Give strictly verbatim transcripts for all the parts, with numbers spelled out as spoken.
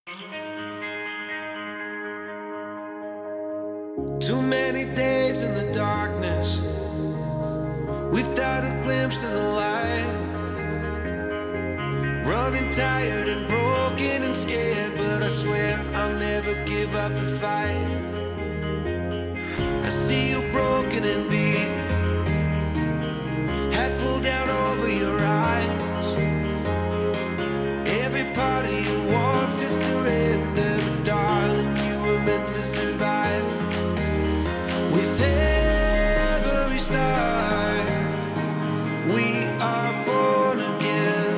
Too many days in the darkness without a glimpse of the light. Running tired and broken and scared, but I swear I'll never give up the fight. I see you broken and beat, head pulled down over your eyes. Every part of you wants to surrender, but darling, you were meant to survive. With every star, we are born again.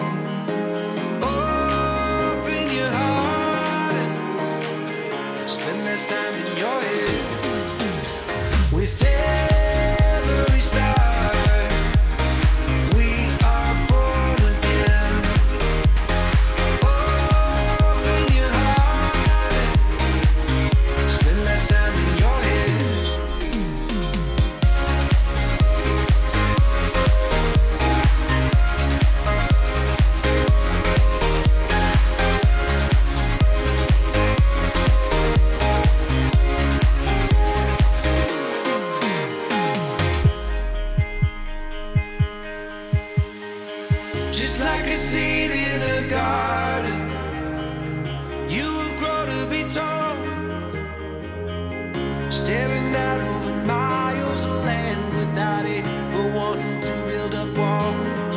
Open your heart, spend less time in your head. With every star, we are born again. Open your heart, spend less time in your head. Just like a seed in a garden, you will grow to be tall, staring out over miles of land without it, but wanting to build up walls.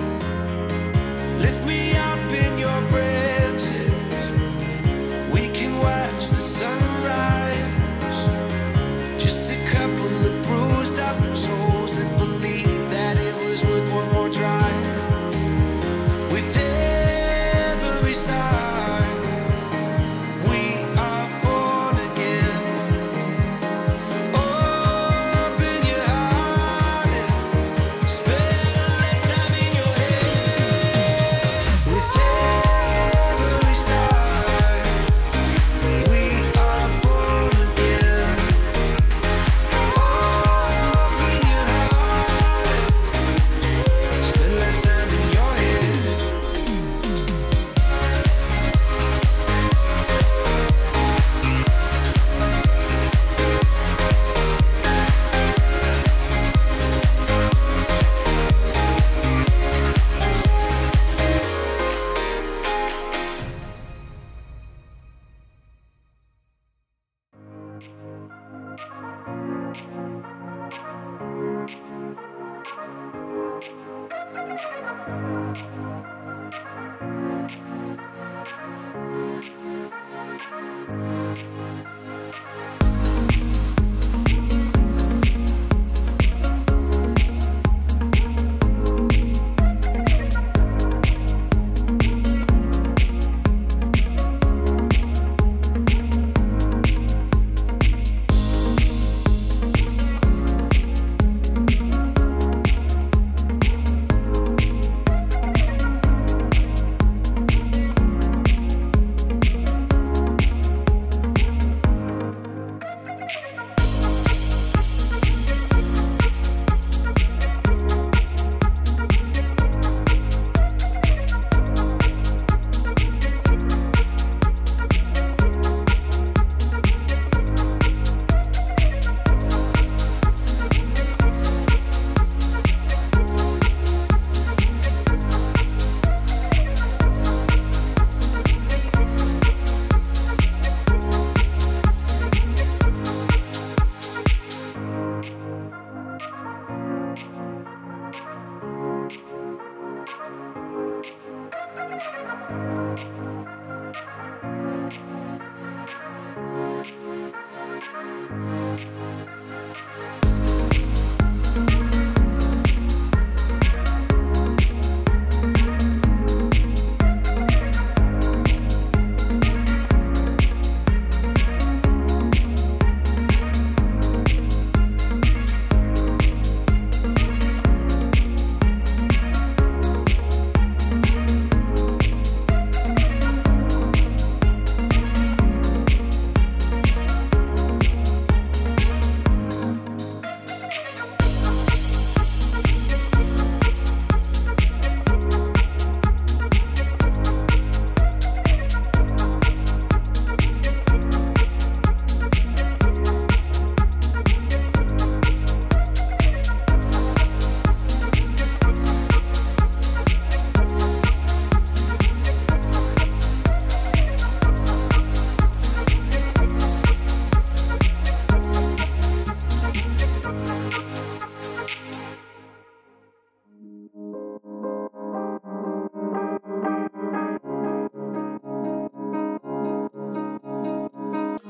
Lift me up in your branches, we can watch the sunrise. Just a couple of bruised up souls that believe that it was worth one more try. With every star, we are born again. Open your heart and spend less time in your head. With every star, we are born again. Open your heart, spend less time in your head.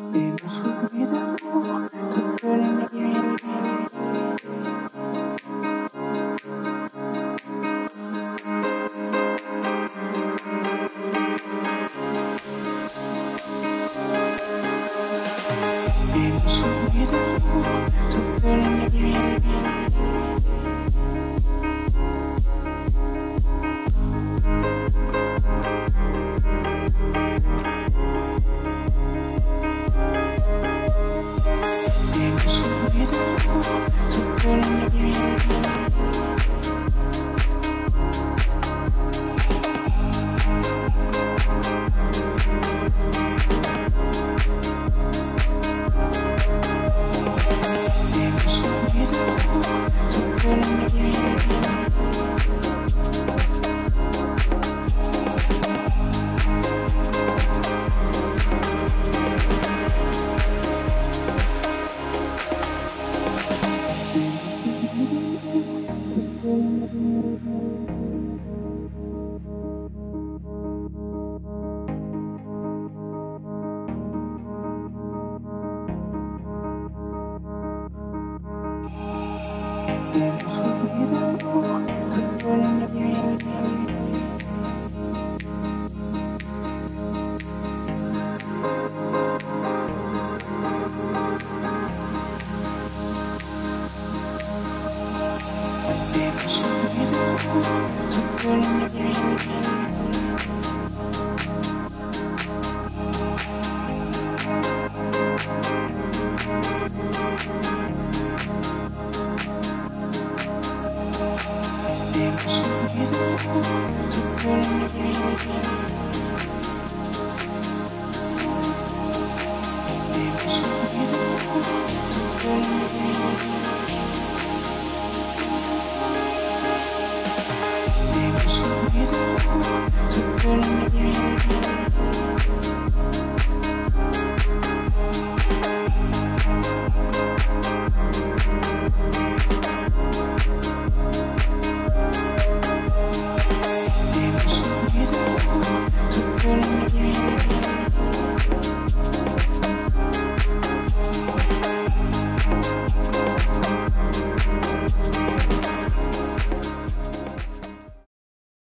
Thank you.